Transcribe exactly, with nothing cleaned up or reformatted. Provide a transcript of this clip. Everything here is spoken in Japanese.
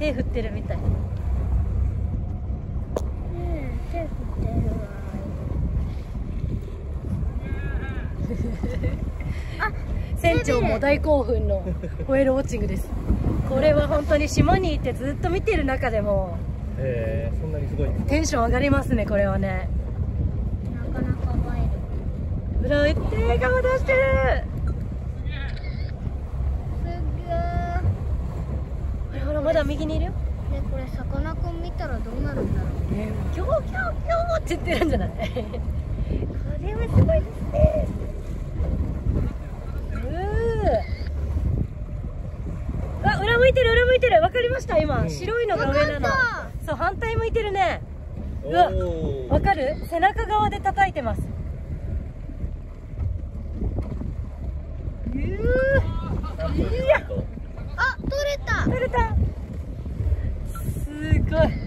手振ってるみたい。 ねえ、手振ってるわ。あ、 船長も大興奮のホエールウォッチングです。これは本当に島にいてずっと見てる中でもえー、そんなにすごいです。 テンション上がりますね、これはね。 なかなか映える。 裏打って顔出してる。 すっげー。 ほらほら、まだ右にいるよ。 で、これさかなクン見たらどうなるんだろう。 ね、キョーキョーキョーって言ってるんじゃない？これはすごいですね。うー。あ、裏向いてる、裏向いてる。わかりました、今。 うん、 白いのが上なの。そう、反対向いてるね。うわ、 おわかる？背中側で叩いてます。うー。いや。 あ、取れた。 取れた。すごい。